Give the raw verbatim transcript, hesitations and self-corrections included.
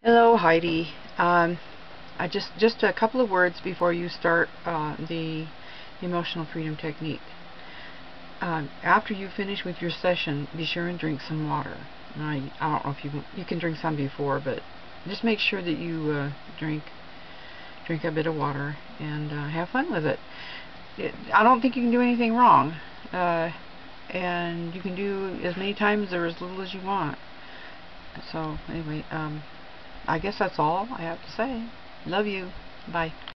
Hello, Heidi. Um, I just just a couple of words before you start uh, the emotional freedom technique. Um, after you finish with your session, be sure and drink some water. I I don't know if you you can drink some before, but just make sure that you uh, drink drink a bit of water and uh, have fun with it. it. I don't think you can do anything wrong, uh, and you can do as many times or as little as you want. So anyway. Um, I guess that's all I have to say. Love you. Bye.